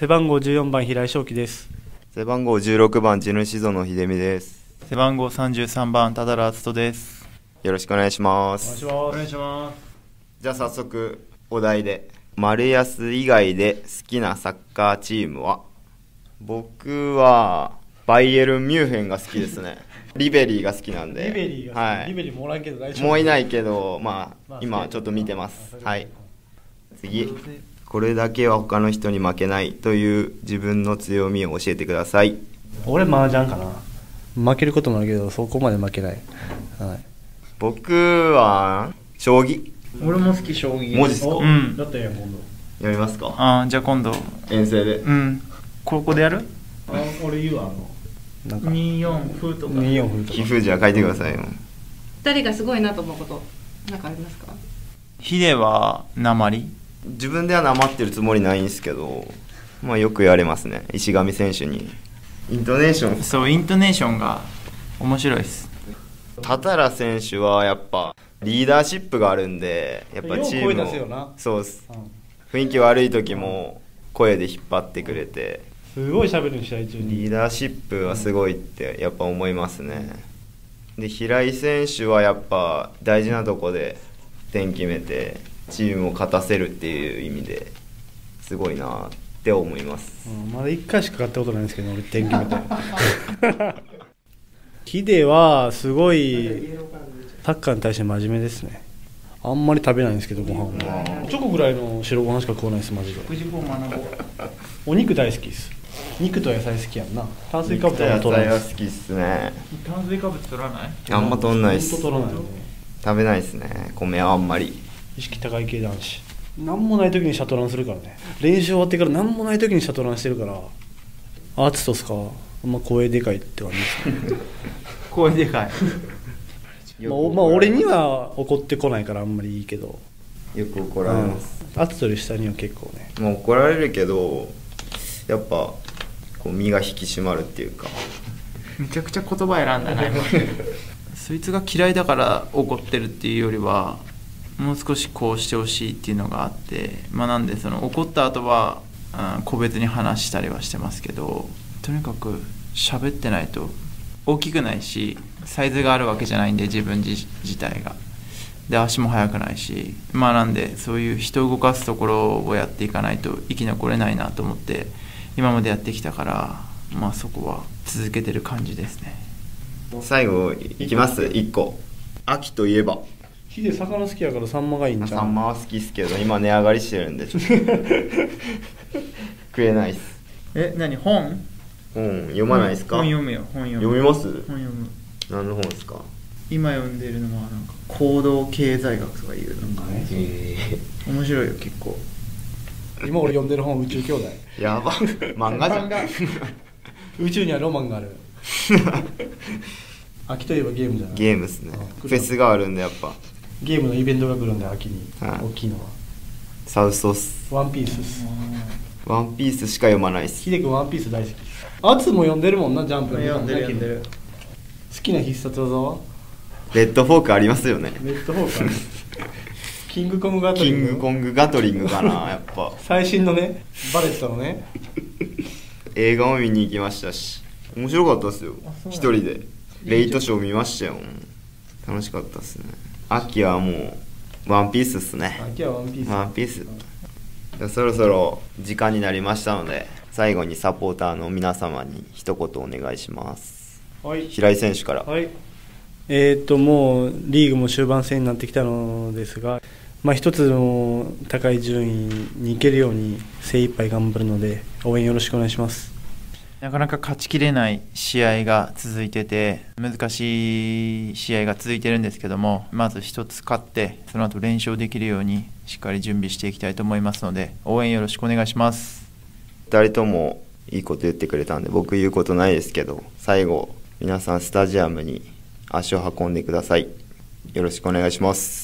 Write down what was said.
背番号14番平井翔樹です。 背番号16番地主園秀美です。 背番号33番多田良篤人です。 よろしくお願いします。 お願いします。 じゃあ早速お題で、丸安以外で好きなサッカーチームは？僕はバイエルンミュンヘンが好きですね。リベリーが好きなんで。 リベリーが好き、はい、リベリーもおらんけど大丈夫。 もういないけど、今ちょっと見てます。はい。次、これだけは他の人に負けないという自分の強みを教えてください。 俺麻雀かな。負けることもあるけどそこまで負けない、はい、 僕は将棋。 俺も好き、将棋。 文字ですか？ うん。だったら今度やりますか？ じゃあ今度遠征で。 ここでやる？ 俺言うわ、 なんか24風とか 24風とか棋風じゃ書いてくださいよ。 誰がすごいなと思うことなんかありますか？ ヒデは鉛。 自分ではなまってるつもりないんですけど、よく言われますね、石上選手に。イントネーション。 そう、イントネーションが面白いです。 多田良選手はやっぱリーダーシップがあるんで、やっぱチームを、そうです、雰囲気悪い時も声で引っ張ってくれて、 すごい喋る試合中にリーダーシップはすごいってやっぱ思いますね。で、平井選手はやっぱ大事なとこで点決めてチームを勝たせるっていう意味ですごいなって思います。 まだ1回しか勝ったことないんですけど、俺点決めて。ヒデはすごいサッカーに対して真面目ですね。あんまり食べないんですけど、ご飯はチョコぐらいの白ご飯しか食わないです。マジでお肉大好きです。肉と野菜好きやんな。炭水化物は取らないです。 野菜は好きっすね。 炭水化物取らない？ あんま取んないっす。 取らないね。 食べないっすね、米はあんまり。 意識高い系男子。なんもない時にシャトランするからね。練習終わってからなんもない時にシャトランしてるから。アーティストっすか？あんま声でかいって感じですね。 声でかい。 俺には怒ってこないからあんまりいいけど、 よく怒られます。 アーティストより下には結構ね。 怒られるけど、やっぱこう身が引き締まるっていうか。 めちゃくちゃ言葉選んだな。そいつが嫌いだから怒ってるっていうよりは、もう少しこうしてほしいっていうのがあって、なんでその怒った後は個別に話したりはしてますけど、とにかく喋ってないと大きくないし、サイズがあるわけじゃないんで、自分自体がで足も速くないし、なんでそういう人を動かすところをやっていかないと生き残れないなと思って今までやってきたから、そこは続けてる感じですね。 最後いきます。1個、秋といえば。 ヒデ魚好きやからサンマがいいんじゃん。 サンマは好きっすけど今値上がりしてるんでちょっと食えないっす。 何？本読まないっすか？ 本読むよ。 読みます？ 本読む。 何の本ですか？ 今読んでるのはなんか行動経済学とかいうのが面白いよ結構。 今俺読んでる本宇宙兄弟。 やば。漫画じゃん。 宇宙にはロマンがある。秋といえばゲームじゃない？ ゲームっすね。フェスがあるんでやっぱゲームのイベントが来るんで、秋に大きいのはサウスっす。 ワンピースっす。 ワンピースしか読まないっす。 ヒデ君ワンピース大好き。アツも読んでるもんな。ジャンプ読んでる。 好きな必殺技は？ レッドフォークありますよね。 レッドフォークキングコングガトリングかな。やっぱ最新のね、バレットのね。 映画も見に行きましたし、面白かったっすよ。一人でレイトショー見ましたよ。楽しかったっすね。秋はもうワンピースっすね。 秋はワンピース。 じゃあそろそろ時間になりましたので、最後にサポーターの皆様に一言お願いします。 はい、 平井選手から。 はい、もうリーグも終盤戦になってきたのですが、一つの高い順位に行けるように精一杯頑張るので応援よろしくお願いします。 なかなか勝ちきれない試合が続いてて、難しい試合が続いてるんですけども、まず一つ勝ってその後連勝できるようにしっかり準備していきたいと思いますので、応援よろしくお願いします。 2人ともいいこと言ってくれたんで僕言うことないですけど、最後皆さんスタジアムに足を運んでください。よろしくお願いします。